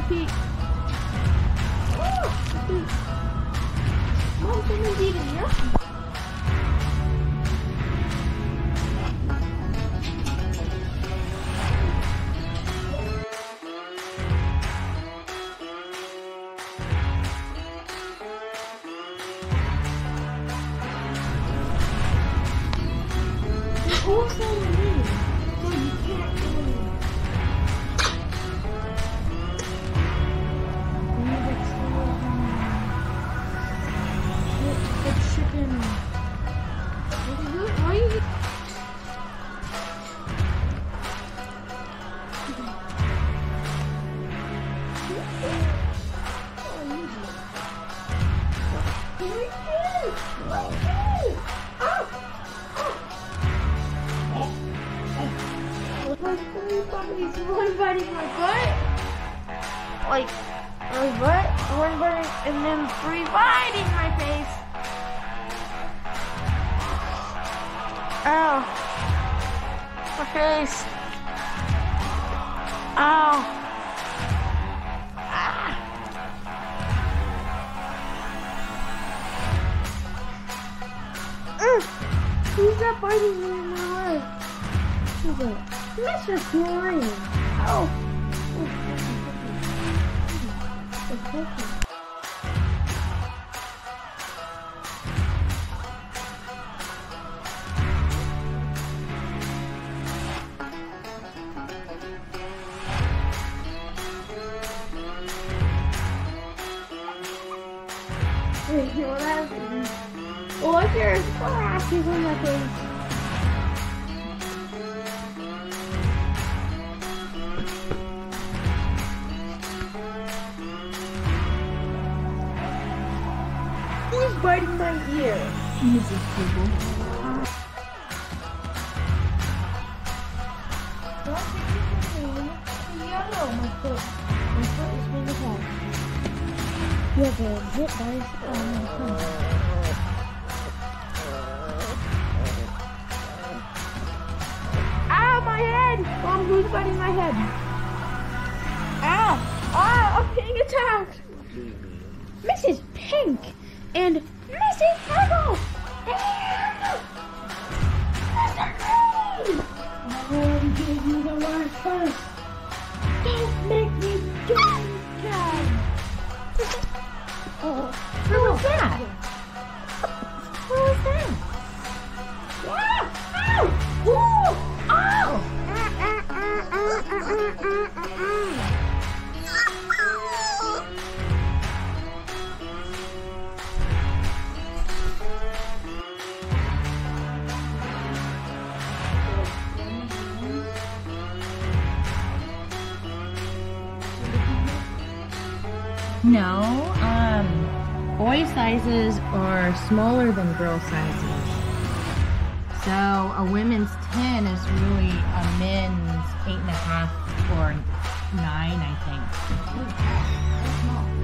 Pete. Mom, someone's eating here. Also me, so you can't do it. The chicken. Why are you? One biting my butt, like my butt, one biting, and then 3 biting my face. Ow, my face. Ow. Ah. Who's that biting me in my leg? Who's that? Mr. Flying. Oh. What happened? What's your scratches on your face? Who's biting my ear? Mrs. Puppies. Don't take it from me. It's yellow, my foot. My foot is being attacked. You have a zip bites on my foot. Ow, my head! Mom, who's biting my head? Ow! Ow, I'm being attacked! Mrs. Pink and Mrs. Purple! Mr. Green! I already gave you the word first. Don't make me do it again! What was that? What was that? Yeah! Ow! Ooh! Ow! No, boy sizes are smaller than girl sizes. So a women's 10 is really a men's 8.5 or 9, I think.